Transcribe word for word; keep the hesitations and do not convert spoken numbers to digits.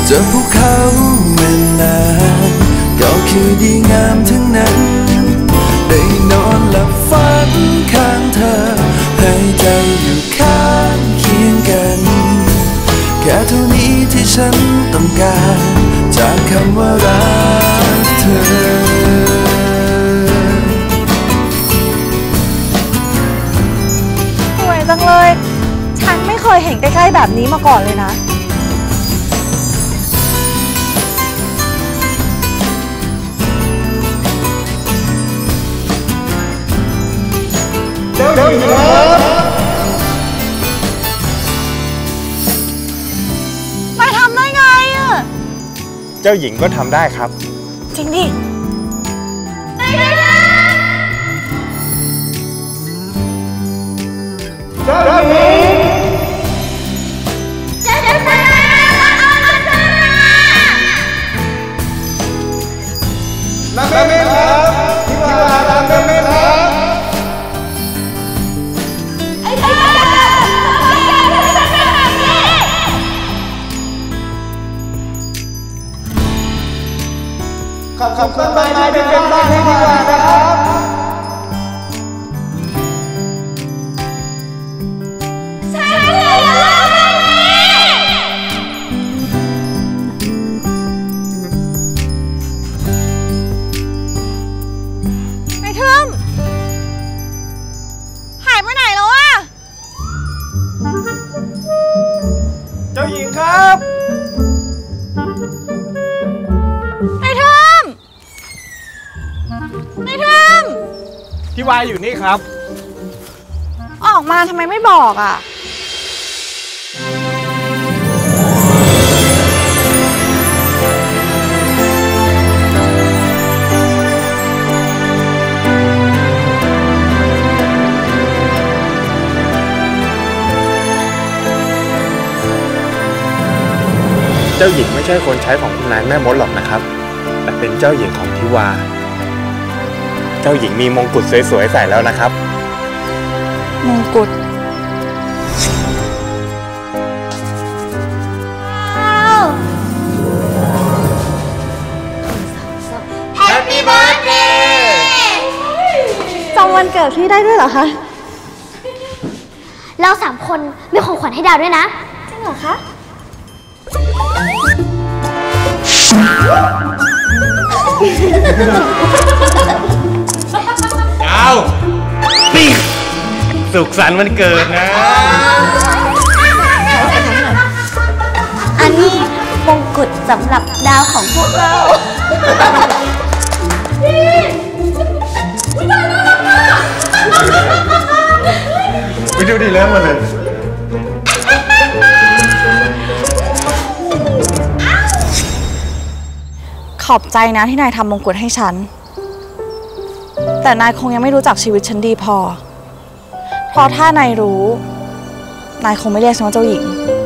จะภูเขาเวลาก็คือดีงามทั้งนั้นได้นอนหลับฝันข้างเธอให้ใจอยู่ข้างเคียงกันแค่เท่านี้ที่ฉันต้องการจากคำว่ารักเธอสวยจังเลยฉันไม่เคยเห็นใกล้ๆแบบนี้มาก่อนเลยนะเจ้าหญิงครับไปทำได้ไงอ่ะเจ้าหญิงก็ทำได้ครับจริงดิเจ้าหญิงเจ้าหญิงรักแม่แม่ครับที่ว่ารักแม่แม่ครับขอบคุณต้นไม้ที่เป็นบ้านให้ดีกว่านะครับใช่เลยไอ้ทึมหายไปไหนแล้วอะเจ้าหญิงครับไอ้ทึมไอ้ทึมพี่วายอยู่นี่ครับออกมาทำไมไม่บอกอ่ะเจ้าหญิงไม่ใช่คนใช้ของคุณนายแม่มดหรอกนะครับแต่เป็นเจ้าหญิงของทิวาเจ้าหญิงมีมงกุฎสวยๆใส่แล้วนะครับมงกุฎแฮปปี้เบิร์ธเดย์จำวันเกิดพี่ได้ด้วยเหรอคะเราสามคนมีของขวัญให้ดาวด้วยนะจริงเหรอคะดาวนี่สุขสันต์วันเกิดนะอันนี้มงกุฎสำหรับดาวของพวกเราวิดูดีเริ่มมาเลยขอบใจนะที่นายทำมงกุฎให้ฉันแต่นายคงยังไม่รู้จักชีวิตฉันดีพอเพราะถ้านายรู้นายคงไม่เรียกฉันว่าเจ้าหญิง